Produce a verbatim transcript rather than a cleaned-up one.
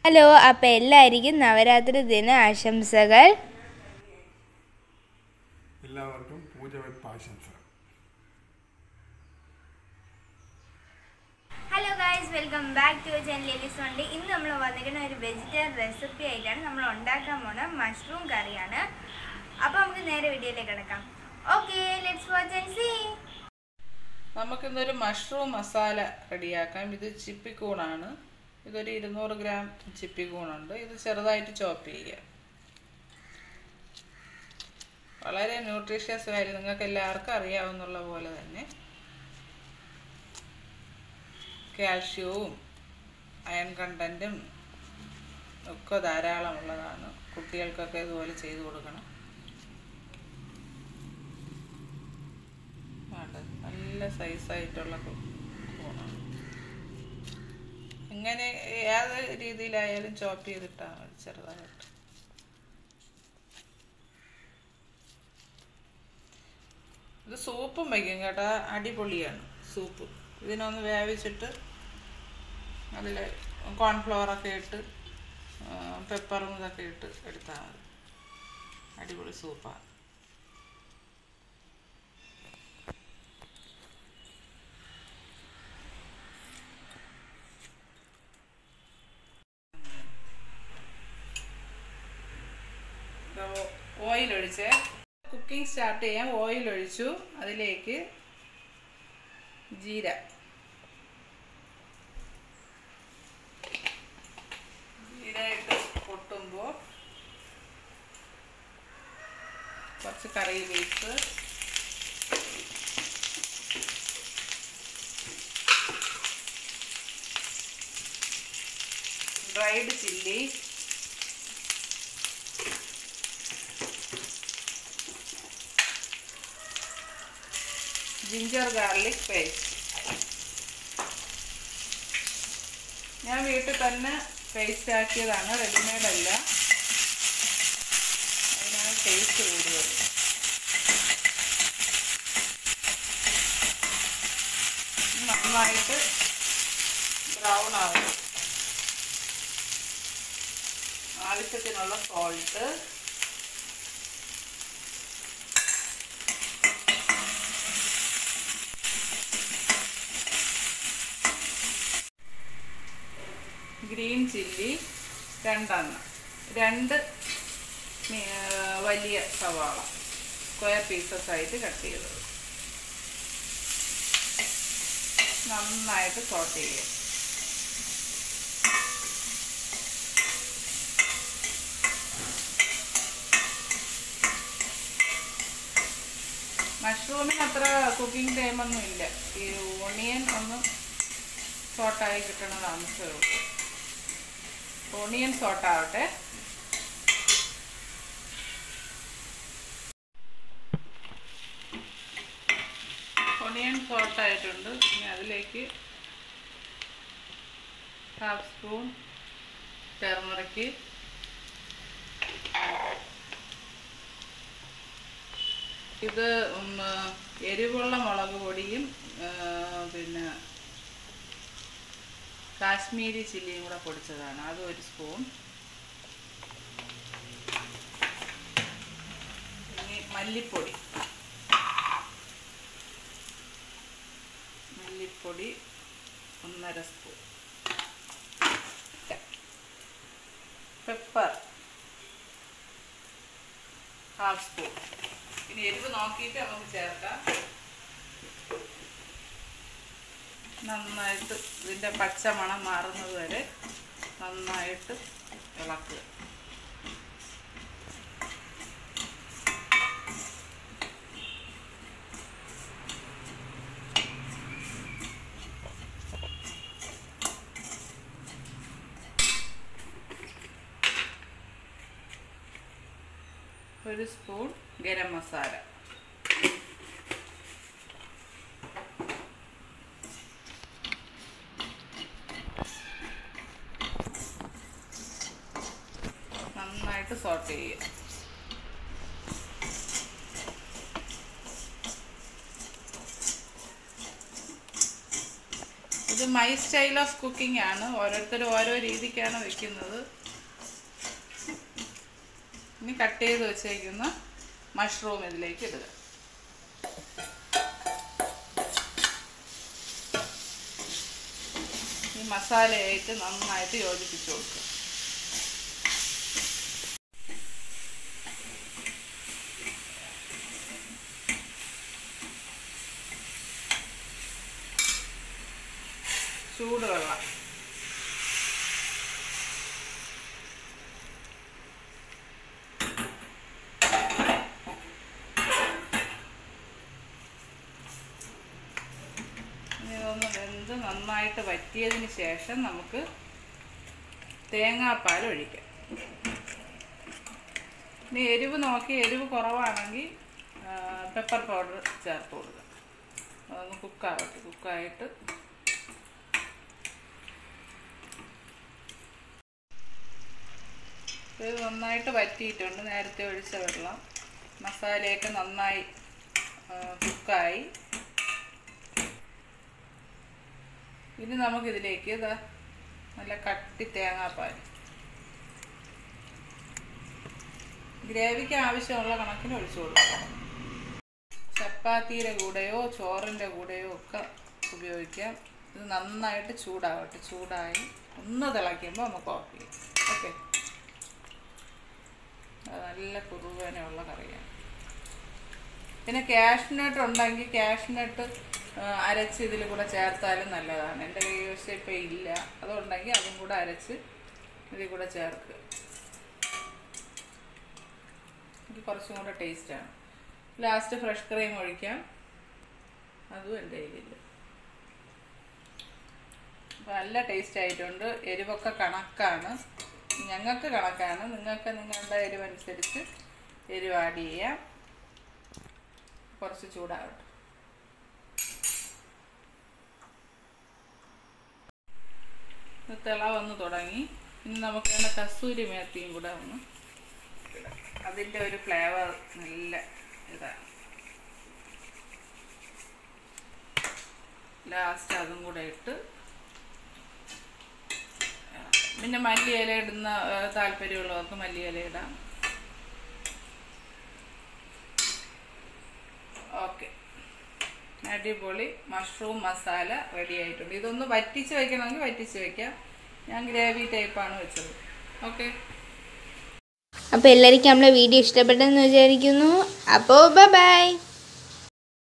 Hello, അപ്പോൾ എല്ലാവർക്കും നവരാത്രി ദിന ആശംസകൾ. എല്ലാവർക്കും പൂജവെപ്പ് ആശംസകൾ. Hello guys, welcome back to channel ladies Vandi. ഇന്ന് നമ്മൾ വന്നിരിക്കുന്ന ഒരു വെജിറ്റേറിയൻ റെസിപ്പി ആയിട്ടാണ്. നമ്മൾ ഉണ്ടാക്കാൻ പോണ മഷ്റൂം കറിയാണ്. അപ്പോൾ നമുക്ക് നേരെ വീഡിയോയിലേക്ക് കിടക്കാം. Okay, let's watch and see. നമുക്കിന്നൊരു മഷ്റൂം മസാല റെഡിയാക്കാം. ഇത് ചിപ്പിക്കൂണാണ്. ഇതൊരു ഇരുന്നൂറ് ഗ്രാം ചിപ്പിക്കൂണുണ്ട്. ഇത് ചെറുതായിട്ട് ചോപ്പ് ചെയ്യുക. വളരെ ന്യൂട്രീഷ്യസ് കാര്യം നിങ്ങൾക്ക് എല്ലാവർക്കും അറിയാവുന്നുള്ള പോലെ തന്നെ കാൽഷ്യവും അയൺ കണ്ടൻറ്റും ഒക്കെ ധാരാളമുള്ളതാണ്. കുട്ടികൾക്കൊക്കെ ഇതുപോലെ ചെയ്തു കൊടുക്കണം. നല്ല സൈസായിട്ടുള്ള കൂണാണ്. ഇങ്ങനെ ഏത് രീതിയിലായാലും ചോപ്പ് ചെയ്തിട്ടാൽ മതി, ചെറുതായിട്ട്. ഇത് സൂപ്പും വയ്ക്കും കേട്ടോ, അടിപൊളിയാണ് സൂപ്പ്. ഇതിനൊന്ന് വേവിച്ചിട്ട് അതിൽ കോൺഫ്ലവറൊക്കെ ഇട്ട് പെപ്പറും ഇതൊക്കെ ഇട്ട് എടുത്താൽ മതി. അടിപൊളി സൂപ്പാണ്. ഓയിൽ ഒഴിച്ച് കുക്കിംഗ് സ്റ്റാർട്ട് ചെയ്യാം. ഓയിൽ ഒഴിച്ചു. അതിലേക്ക് ജീര ജീര ഇട്ട് പൊട്ടുമ്പോൾ കുറച്ച് curry leaf, dried chilli, ginger garlic paste. ഞാൻ വീട്ടിൽ തന്നെ പേസ്റ്റ് ആക്കിയതാണ്, റെഡിമെയ്ഡ് അല്ല. അതിനാണ് ടേസ്റ്റ് കൂടുതൽ. നന്നായിട്ട് ബ്രൗൺ ആവും. ആവശ്യത്തിനുള്ള സോൾട്ട്, ഗ്രീൻ ചില്ലി രണ്ടെണ്ണം, രണ്ട് വലിയ സവാള സ്ക്വയർ പീസസ് ആയിട്ട് കട്ട് ചെയ്തത്. നന്നായിട്ട് സോട്ട് ചെയ്യുക. മഷ്റൂമിന് അത്ര കുക്കിംഗ് ടൈമൊന്നും ഇല്ല. ഈ ഓണിയൻ ഒന്ന് സോട്ടായി കിട്ടണ താമസമേ ഉള്ളൂ. ഓണിയൻ സോട്ടാവട്ടെ. ഓണിയൻ സോട്ടായിട്ടുണ്ട്. ഇനി അതിലേക്ക് ഹാഫ് സ്പൂൺ ടർമറിക്ക്, ഇത് എരിവുള്ള മുളക് പൊടിയും പിന്നെ കാശ്മീരി ചില്ലിയും കൂടെ പൊടിച്ചതാണ്, അത് ഒരു സ്പൂൺ. ഇനി മല്ലിപ്പൊടി മല്ലിപ്പൊടി ഒന്നര സ്പൂൺ. Pepper half spoon. ഇനി എരിവ് നോക്കിയിട്ട് നമുക്ക് ചേർക്കാം. നന്നായിട്ട് ഇതിൻ്റെ പച്ചമണം മാറുന്നത് വരെ നന്നായിട്ട് ഇളക്കുക. ഒരു സ്പൂൺ ഗരം മസാല, നന്നായിട്ട് സോട്ട് ചെയ്യുക. ഇത് മൈ സ്റ്റൈൽ ഓഫ് കുക്കിംഗ് ആണ്, ഓരോരുത്തരും ഓരോ രീതിക്കാണ് വെക്കുന്നത്. ഇനി കട്ട് ചെയ്ത് വെച്ചേക്കുന്ന മഷ്റൂം ഇതിലേക്ക് ഇടുക. ഈ മസാലയായിട്ട് നന്നായിട്ട് യോജിപ്പിച്ച് കൊടുക്കുക. ചൂടുവെള്ളം ഇതൊന്ന് വെന്ത് നന്നായിട്ട് വറ്റിയതിന് ശേഷം നമുക്ക് തേങ്ങാപ്പാൽ ഒഴിക്കാം. ഇനി എരിവ് നോക്കി, എരിവ് കുറവാണെങ്കിൽ പെപ്പർ പൗഡർ ചേർത്ത് കൊടുക്കുക. അതൊന്ന് കുക്കാവട്ടെ. കുക്കായിട്ട് ഇത് നന്നായിട്ട് വറ്റിയിട്ടുണ്ട്. നേരത്തെ ഒഴിച്ച വെള്ളം, മസാലയൊക്കെ നന്നായി കുക്കായി. ഇനി നമുക്കിതിലേക്ക് ഇതാ നല്ല കട്ടി തേങ്ങാപ്പാൽ, ഗ്രേവിക്ക് ആവശ്യമുള്ള കണക്കിന് ഒഴിച്ചു കൊടുക്കാം. ചപ്പാത്തിയുടെ കൂടെയോ ചോറിൻ്റെ കൂടെയോ ഒക്കെ ഉപയോഗിക്കാം. ഇത് നന്നായിട്ട് ചൂടാവട്ടെ. ചൂടായി ഒന്ന് തിളയ്ക്കുമ്പോൾ നമുക്ക് ഓഫ് ചെയ്യാം. ഓക്കെ, നല്ല കുറുവനുള്ള കറിയാണ്. പിന്നെ കാഷ്നട്ട് ഉണ്ടെങ്കിൽ കാഷ്നട്ട് അരച്ച് ഇതിൽ കൂടെ ചേർത്താലും നല്ലതാണ്. എൻ്റെ കൈവശം ഇപ്പം ഇല്ല, അതുണ്ടെങ്കിൽ അതും കൂടെ അരച്ച് ഇതിൽ കൂടെ ചേർക്കുക. ഇത് കുറച്ചും കൂടെ ടേസ്റ്റാണ്. ലാസ്റ്റ് ഫ്രഷ് ക്രീം ഒഴിക്കാം, അതും എൻ്റെ കയ്യിലില്ല. അപ്പോൾ നല്ല ടേസ്റ്റ് ആയിട്ടുണ്ട്. എരിവൊക്കെ കണക്കാണ്, ഞങ്ങൾക്ക് കണക്കാണ്. നിങ്ങൾക്ക് നിങ്ങളുടെ എരിവനുസരിച്ച് എരിവ് ആഡ് ചെയ്യാം. കുറച്ച് ചൂടാകട്ടെ. തിള വന്ന് തുടങ്ങി. ഇനി നമുക്ക് വേണ്ട കസൂരി മേത്തിയും കൂടെ ഒന്ന്, അതിൻ്റെ ഒരു ഫ്ലേവർ നല്ല ഇതാണ്. ലാസ്റ്റ് അതും കൂടെ ഇട്ട്, പിന്നെ മല്ലിയില ഇടുന്ന താല്പര്യമുള്ളവർക്ക് മല്ലിയില ഇടാം. ഓക്കെ, അടിപൊളി മഷ്റൂം മസാല റെഡി ആയിട്ടുണ്ട്. ഇതൊന്ന് വറ്റിച്ച് വയ്ക്കണമെങ്കിൽ വറ്റിച്ച് വയ്ക്കാം. ഞാൻ ഗ്രേവി ടൈപ്പാണ് വെച്ചത്. ഓക്കെ, അപ്പോൾ എല്ലാവർക്കും നമ്മളെ വീഡിയോ ഇഷ്ടപ്പെട്ടെന്ന് വിചാരിക്കുന്നു. അപ്പോൾ ബൈ ബൈ.